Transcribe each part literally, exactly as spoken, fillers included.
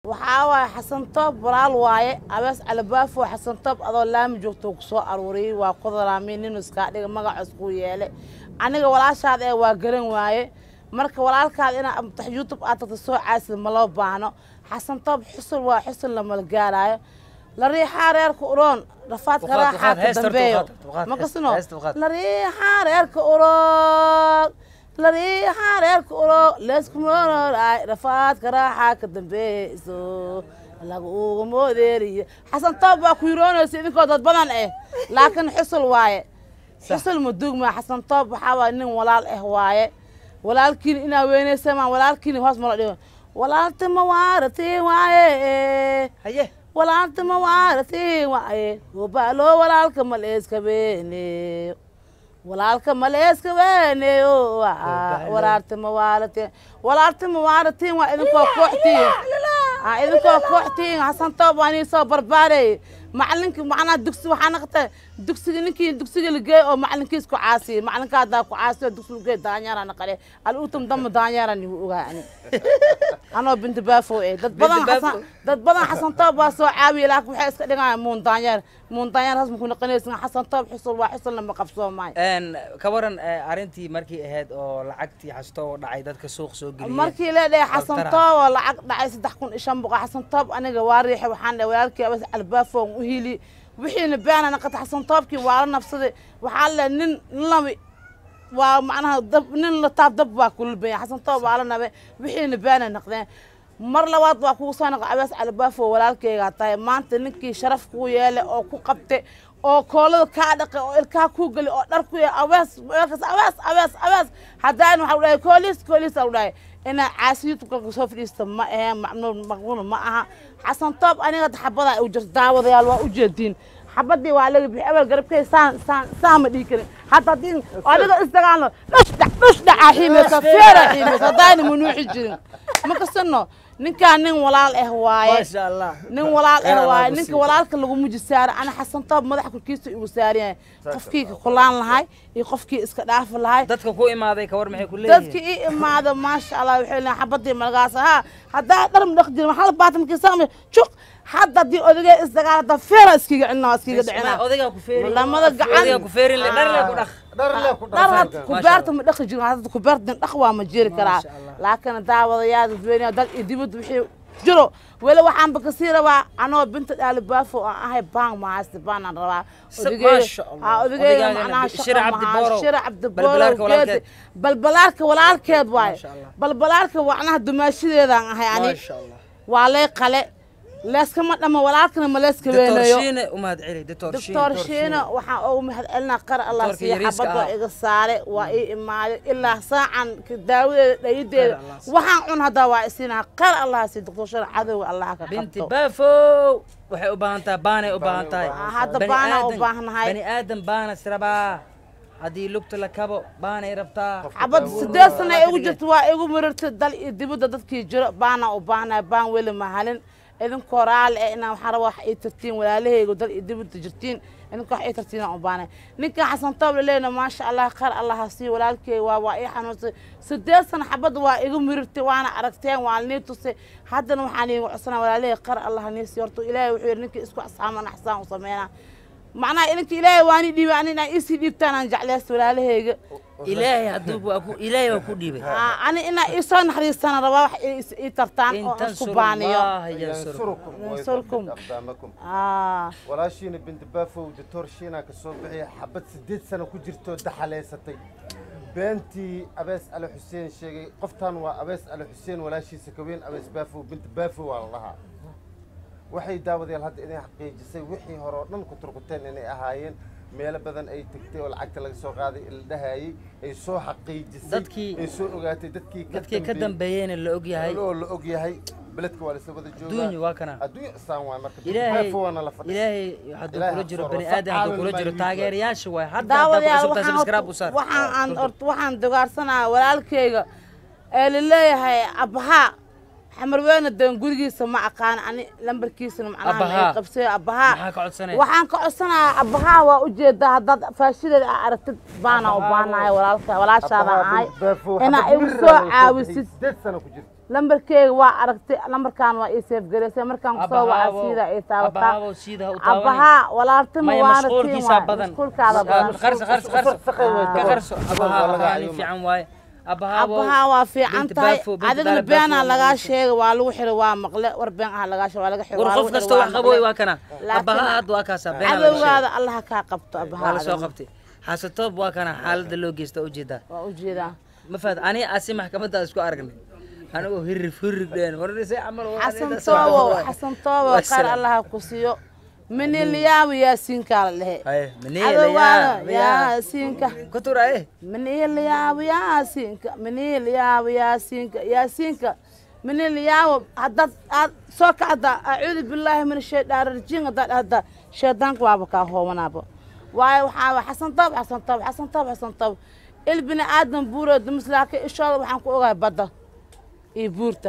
وحاول حسن طب برال واي أبس على باف وحسن طب أضل لام جوتو كسو أروري وقدر أمين نسكا دي ما عسكوية له أنا ولا شاد إيه وقرن واي مرك ولا كاد أنا تحيوتب أتصو عاس الملاب بانو حسن طب حصل وحصل لما الجاراي لريحة رير كورون رفات كراحة تدبيو ما قصنو لريحة رير كورون لريحة رير كورون لسكم راي رفات كراحة تدبيو لقوا موديري حسن طب كيرون سيدي كودت بدن إيه لكن حصل واي حصل مدوق ما حسن طب حاول إنه ولا الإهواي ولا الكين إنا وين سما ولا الكين هاس مرة ولا أنت موارتي واي هيه ولا أنت موارتي واي وبالو ولا الكمل إسكبيني ولا الكمل إسكبيني ولا أنت موارتي ولا أنت موارتي وإذا كوحتي إذا كوحتي حسن طب وأني صبر باري معلنك معنا دكسي وحنا قت دكسي نكى دكسي اللي جاي أو معلنك إسكو عاسي معلنك هذا كو عاسي دكسي اللي جاي دانيار أنا قلي الأوتم دم دانيار أني وقعني أنا بنت بافو إيه دت بدن حسن دت بدن حسن طب بس عاوي لك وحس كده مون دانيار مون دانيار هذا مكون قنيس حسن طب حصل وحصل لما قفصوا معي أن كورن أرنتي مركي هاد أو لعقتي حستو دعيدات كسوق سوق مركي لا لا حسن طب لعق دعيس تحكون إيش هم بقى حسن طب أنا جواري حوحنا ولك بس البافو وهيلي وحين بيانا نقطع حسن طابكي وعلى نفسه وحال نن نلمي ومعناها دب نن لطاب دب وكل بيا حسن طاب على نبي وحين بيانا نقدين مر لواد وكو صانق عباس على بافو ولالكي قاطاي ما انت نكي شرف كو ياله او كو قبته oo koolada ka dhaqay oo ilka ku gali oo dhar ku awaas awaas awaas awaas hadaan waxa uu koolis koolis uu dhaay ina caasiyadu ka soo fadhiista ma aha macnuun maqbuul ma aha xasan toob aniga xabada uu jir daawadayaal waa u jeedin xabadii waa laga bixi awal garabkay saan saan saama dhiikan hatta din aniga istagaano dhashda dhashda ahiimka feera ahiimka hadaan munuuxi jirin ma kasano ninka nin walaal ah waaye ما شاء الله nin walaal ah waaye ninka walaalka lagu mujisaar ana xasan toob madax kulkiisa igu saariyay qofkii kulaan lahay iyo qofkii iska dhaaf lahay dadka ku imaaday ka war maxay ku leeyihiin dadkii ii imaada ma sha Allah waxay leeyahay xabadii malgaas ha hadaa dharam dhaqjir maxal baatamkii saamay juq hadda di odagay isdagaal da feera iskiga cinna iskiga dhicina odayga ku feerin lamada gacan odayga ku feerin le dhar le ku dhaq dhar le ku dhar ku beerta ma dhaqi jirin hadda ku beerta dhaq waa ma jiri karaa laakiin daawadayaal dadweynaha dad dibad wixii jiro wala waxaan ba kasii rabaa anoo binta dhaal baafo aan ahay baan ma haysta baan aan rabaa odagay ha odagay macnaha shir abdi boro shir abdi boro balbalaarka walaalkeed waay balbalaarka waxna dumaashideedaan ahay ani waa lay qale لاسك ما لما ولكن ما لاسك وينيو دكتور ومهد علي دكتور شينا دكتور شينا وحا او مهد علنا قر الله سي حبض ايغا ساري وا اي امال الا ساعه كداوده ديده waxaan cun hada waa isina qar Allah si dكتور شينا cadow Allah ka بنتي بافو waxay u baahan tahay baanay u baahan tahay hada baana u baahnahay bani aadam baana siraba hadii lugta la kabo baanay rabtaa xabad sideed sano ay ugu jirto waa igu mirartay dal dibada dadkii jiro baana u baahnahay baan weli mahalin إذن كورال إنا وحروا حي ترتين ولا له يقدر يدبر تجرتين إنك حي ترتين عبانة نك حسن طاب لنا ما شاء الله خير الله هسي ولا لك وواي حنوس سديس أنا حبض وإيقوم مرتي وأنا عرفتين وعلنيتوس حتى نوحاني وعصنا ولا له خير الله نيس يرتو إلهي وحير نك إسكو أصحابنا أحسن وصمينا معناه إنك إلهي واني دي واني نا إيسي دي بتاعنا نجعلها ولا له إلهي هدوب أكو إلهي وأكو ديبه أنا إنا إيسان حريص أنا رواح إيترتان إن تنصروا الله ينصركم ينصركم أقدامكم آه ولا شيء بنت بافو ودكتور شينا كصوبحي حبت سديد سنة كجرتو دحليستي بنتي أبيس على حسين شيء قفتان وأبيس على حسين ولا شيء سكوين أبيس بافو بنت بافو والله وحي داود يلهد إني حقيقي جسي وحي هرودن كتركتين إني أهاين ميل بدن أي تكتي والعقد لك سوق هذه الدهاي أي سو حقيقي جسي دتكي أي سو أوقاتي دتكي دتكي كدم بيين اللي أوجي هاي اللي أوجي هاي بلدك ولا سبب الجو دوني واكنا الدنيا سامع مركب إلهي إلهي حد كل جرو بني آدم حد كل جرو تاجر يا شوي حتى هذا كل سبب سبسكرايب وصار وحن عن أرت وحن دوار سنة ولا الكيجا اللي هي أبها حمر وين الدين قولي سمع كان أنا لمبر كيس معنا قبسي أبها وحن كعسنا أبها وأجد هذا فاشل أردت بانا وبانا ولا ولا شاذا هاي أنا إيش عاوز ست سنة كجرت lambarkeyga waa aragtay lambarkaan waa ii seef gareysay markaan kusoo waca siida ay taabataa abahaabo sida u taaban abaha walaaltimo maya waana mashquulkiisa badan mashquulkaada badan qarso qarso qarso ka qarso abahaabo yani fiican waaye abahaabo abaha waa fiican tahay adigna beenaa lagaa sheegay waa lagu xiray waa maqle war been ah lagaa sheegay waa laga xiray war qof kasta wax qabooy waa kana abaha had waa kaasa been cadowgaada allaha kaa qabto abaha waa la soo qabtay xasatoob waa kana xaaladda loo geysta u jeedaa waa u jeedaa ma faad ani asi maxkamadda isku aragnay anagoo hirif hirif dheen warisay amal waa xasan toobo xasan toobo qaar allaha ku siiyo من اليوم ياسين قال له ايه من اليوم ياسين كتر ايه من اليوم ياسين من اليوم ياسين ياسين من اليوم هذا سوك هذا اعوذ بالله من الشيطان الرجيم هذا هذا شيطانك وابك هو منابو واي وحا حسن طب حسن طب حسن طب حسن طب البني ادم بورد مسلاك ان شاء الله waxaan ku ogaa bada ee buurta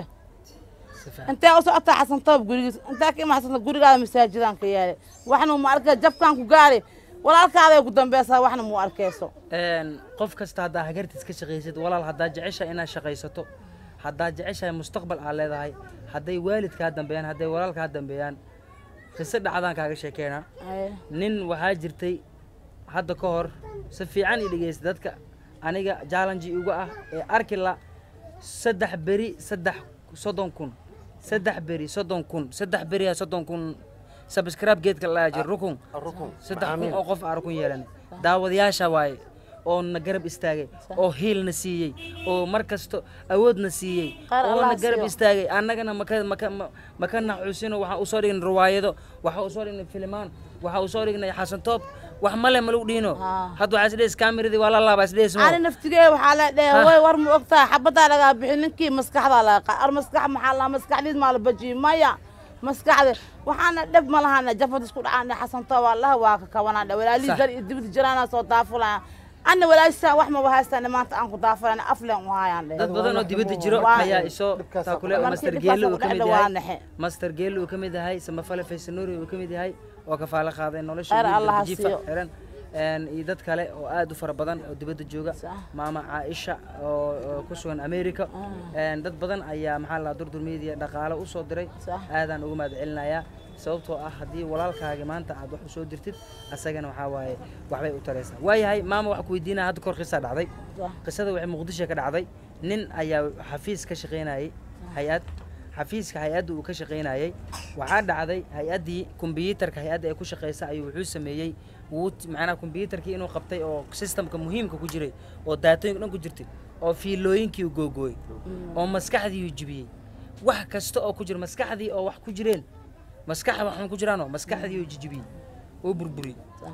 انت وصعت حسن طب قولي انت كيما حسن قولي هذا مساجدان كيالي waxna ma arka jabkan ku gaari walaalkaada ay ku dambeeysaa waxna mu arkayso een qof kasta hada hagartiis ka shaqeysid walaal hada jecesha inaad shaqeysato hada jecesha mustaqbal aad leedahay haday waalidka dambeeyaan haday walaalka dambeeyaan qisad dhacdan kaaga sheekeena nin waxa jirtay hada ka hor si fiican i dhageystay dadka aniga challenge ugu ah ee arki la saddex beri saddex soddon kun saddex beri soddon kun saddex beri soddon kun subscribe geedka la jir rukun saddex kun oo qof arkun yeelan daawadayaasha waay oo na garab istaagay oo hiilna siiyay oo markasto awoodna siiyay oo na garab istaagay annagana maka maka maka naxuusino waxa u soo dhigin riwaayado waxa u soo dhigin filmaan waxa u soo dhignay xasan toob wax male ma lagu dhiino had waxa isdees kaamiradi wala laaba isdees ma ani naftigay waxa la dheehay way war mu ogtaa xabada laga bixin ninkii maskaxda la qaar maskax maxaa la maskaxdiis ma la baji maya maskaxda waxaana dhab ma lahana jafad isku dhacaan xasan toob wallahi waa ka kawana walaali dar dibad jirana soo daafula أنا ولا يسا وحما وهاستا نمانت أنكو دافران أفلان وهايان dad badan oo dibadda jiro ayaa isoo taakule master geelo uu kamid yahay master geelo uu kamid yahay samafale faysanuri uu kamid yahay oo ka faala qaaday nolosha jifa xiran een iyo dad kale oo aad u fara badan oo dibadda jooga maama Aisha oo ku sugan America een dad badan ayaa maxaa la durdur media dhaqaale u soo diray aadan ugu mahad celinayaa sababtoo ah hadii walaalkaaga maanta aad wax soo dirtid asagana waxa waaye waxbay u tareysaa waayahay maama wax ku weydiina hadda kor qisa dhacday qisada waxay Muqdisho ka dhacday nin ayaa xafiis ka shaqeynayay hay'ad xafiiska hay'adda uu ka shaqeynayay waxa dhacday hay'adii kombiyuutarka hay'adda ay ku shaqeysa ayuu wuxuu sameeyay wuu macna kombiyuutarkii inuu qabtay oo systemka muhiimka ku jiray oo daatooyin dhan ku jirtay oo fiilooyinkii uu googooy oo maskaxdii uu jibiyay wax kasta oo ku jira maskaxdii oo wax ku jireen maskax waxaan ku jiraano maskaxdii uu jijibi oo burburi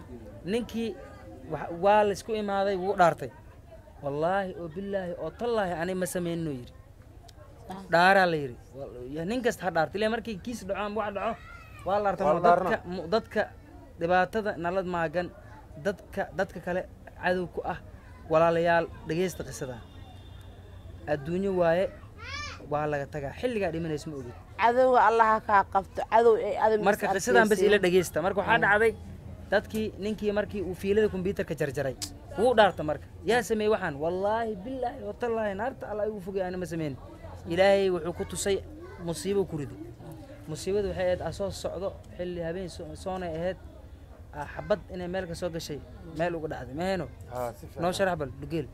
ninkii waa la isku imaaday wuu dhaartay wallaahi oo billaahi oo tallaahi ani ma sameeyno yiri dhaara la yiri nin kasta ha dhaartay ilaa markii kiis dhaco wax dhaco waa la dhaartay dadka dadka dhibaatada nalad maagan dadka dadka kale cadow ku ah walaalayaal dhageysta qisada adduunyo waaye waa laga tagaa xilliga dhimanaysa ma ogid عدو الله كقبت عدو عدو marka qisadan bas ila dhageysta marka waxa dhacday dadkii ninkii markii uu fiilada kombiyuutarka jarjaray wuu dhaartay marka yaa sameey waxaan wallahi billahi wa tallahi naarta alla igu fogay ana ma sameyn ilaahay wuxuu ku tusay musiibo ku riday musiibadu waxay ahayd asoo socdo xilli habeen soonay ahayd xabad inay meel ka soo gashay meel uga dhacday ma heeno noo sharax bal dhigeel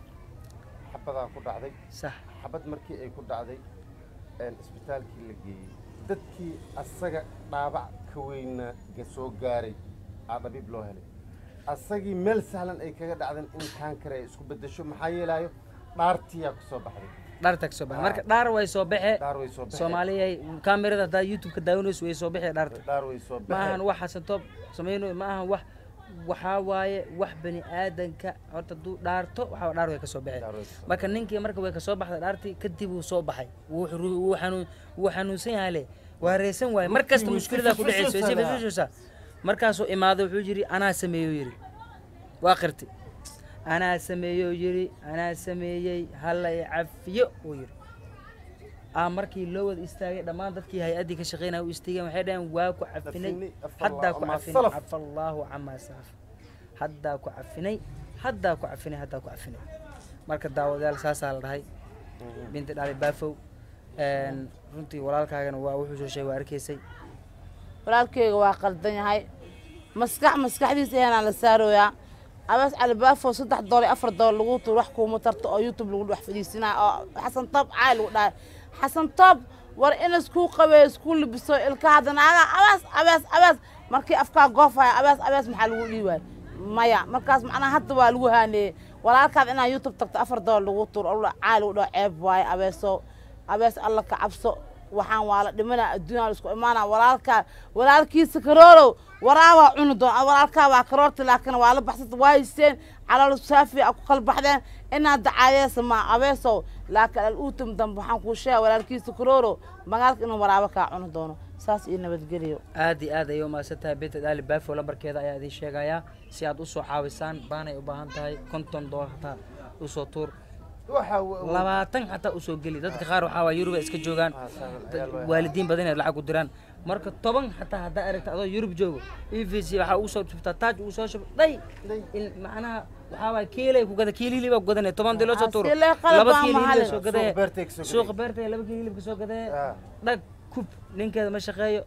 xabada ku dhacday sax xabad markii ay ku dhacday isbitaalkii la geeyay dadkii asaga dhaabac ka weyna soo gaaray aadabiib loo helay asagii meel sahlan ay kaga dhacdeen in kankar ay isku bedesho maxaa yeelayo dhaartiyaa ku soo baxday dhaarta ka soo baxay marka dhaar way soo baxee dhaar way soo baxay Soomaaliya kaamirada da YouTube ka daawanayso way soo baxay dhaarta dhaar way soo baxay ma ahan wax xasan toob sameeyno ma ahan wax waxa waaye wax bani aadanka horta duu dhaarto waxa dhaar way ka soo baxay marka ninkii marka way ka soo baxday dhaartii kadib uu soo baxay wuu xanuun wuu xanuunsan yahay waa reesan waay markasta mushkilada ku dhacayso si fashaysa markaas uu imaado wuxuu yiri ana sameeyo yiri waa qirti ana sameeyo yiri ana sameeyay hal ay cafiyo uu yiri ah markii loo wada istaagay dhamaan dadkii hay'adii ka shaqeynaa u istaagay waxay dhahan waa ku cafinay hadda ku cafinay afallahu amma saf hadda ku cafinay hadda ku cafinay hadda ku cafinay marka daawadayaal saasa la dhahay binti dhali baafow runtii walaalkaagana waa wuxuu soo sheegay waa arkaysay walaalkayga waa qaldan yahay maskax maskaxdiisa ayaan la saarooyaa abaas albaafo saddex dool afar dool lagu tuur wax kuuma tarto oo youtube lagu dhex fadhiisinaa oo xasan toob caay lagu dhahay xasan toob war in isku qabay isku libiso ilka hadana abaas abaas abaas markii afkaa goofaya abaas abaas maxaa lagu dhiibay maya markaas macnaha hadda waa lagu haaneeyey walaalkaad inaa youtube tagto afar dool lagu tuur oo caay lagu dhaho ceeb waaye abeeso abees alla ka cabso waxaan waa la dhimanaa adduunyaa isku imaanaa walaalkaa walaalkiisa karoorow waraabaa cuni doon walaalkaa waa karoorti laakiin waa la baxsata waa haysteen calool saafi a ku kala baxdeen inaad dacaayeesa ma abeesow laakiin al-uutum dambe waxaan kuu sheega walaalkiisa karoorow magaalka inuu waraabo kaa cuni doono saas iyo nabadgeliyo aad iyo aad ayay u mahadsan tahay binta daali baafo lambarkeeda ayaa idiin sheegayaa si aad u soo caawisaan baanay u baahan tahay konton doolar hataa u soo tuur labaatan xataa u soo geli dadka qaar waxaa waa yurub iska joogaan waalidiin badan inay lacag u diraan marka toban xataa haddaa aragta adoo yurub joogo e v c waxaa ugu soo shubtaa taaj ugu soo shub dhay macnaha waxaa waa kiilay ku gada kiil hilib ku gadanay toban dilo soo tuuro laba kiil hilib soo gadee suuqa beertay laba kiil hilib soo gadee dhag kub ninkeeda ma shaqeeyo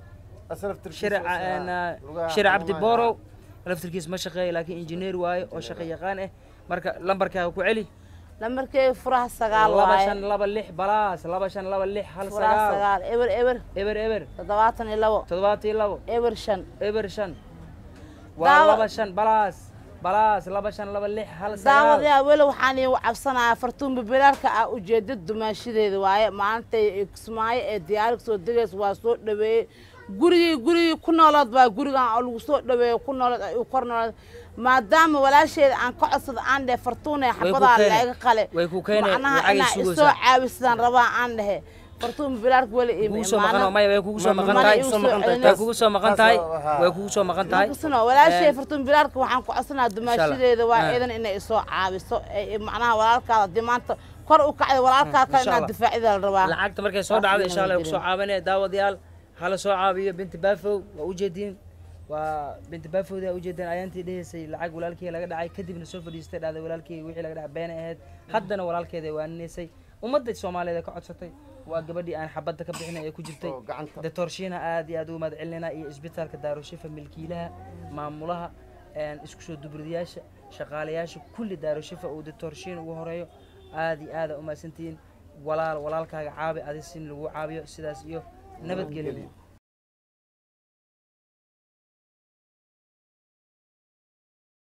shir cabdi boorow laftirkiis ma shaqeeyo laakiin injineer waaye oo shaqo yaqaan ah marka lambarkaaga ku celi lambarkay furaha sagaal laba shan laba lix balaas laba shan laba lix hal sagaal eber eber eber eber toddobaatan iyo labo toddobaatan iyo labo eber shan eber shan waa laba shan balaas balaas laba shan laba lix hal sagaal daawadayaa weli waxaan iigu cabsanayaa fartuun bibilaarka ah ujeedad dumaashadeeda waaye maantay kismaayo ee diyaarad soo degaysa waa soo dhaweeyey gurigii gurigii ku noolood baa gurigan oo lagu soo dhaweeyo ku noolood ay u kor noolood maadaama walaasheeda aan ka codsada aan dhehe fartuun ee xabadaa laga qale macnaha inaa isoo caawisadaan rabaa aan dhehe fartuun bibilaarka weli iimaano way kugu soo maqan tahay way kugu soo maqan tahay way kugu soo maqan tahay walaasheeda fartuun bibilaarka waxaan ku codsanayaa dumaashadeeda waa iidan inay isoo caawiso macnaha walaalkaada haddii maanta kor u kacday walaalkaa kale inaad difaacida la rabaa lacagta markay soo dhacdo insha allah ku soo caabanaya daawadayaal hala soo caabiyo binti baafow waa ujeediin waa binti baafowda ujeedeen ayaantii dheheysay lacag walaalkii laga dhacay kadibna soo fadhiistay dhacday walaalkii wixii laga dhacay been ahayd haddana walaalkeeda waa nineysay ummadda Soomaaliyeed ka codsatay waa gabadhii aan xabadda ka bixinay ee ku jirtay doctor Shiina aad iyo aad u mahad celinaa iyo isbitaalka Daarushifa milkiilaha maamulaha aan isku soo dubriyaasha shaqaalayaasha kulli Daarushifa oo doctor Shiin ugu horeeyo aad iyo aad u mahadsantiin walaal walaalkaaga caabi adisin lagu caabiyo sidaas iyo nabadgelyo